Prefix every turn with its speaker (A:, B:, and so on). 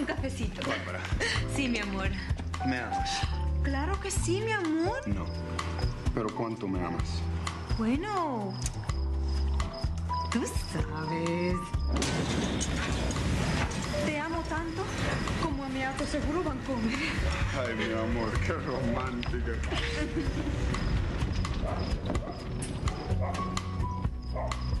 A: cafecito.
B: Bárbara.
A: Sí, mi amor.
B: ¿Me amas?
A: Claro que sí, mi amor.
B: No. Pero ¿cuánto me amas?
A: Bueno, tú sabes. Te amo tanto como a mi auto seguro Vancomer.
B: Ay, mi amor, qué romántica.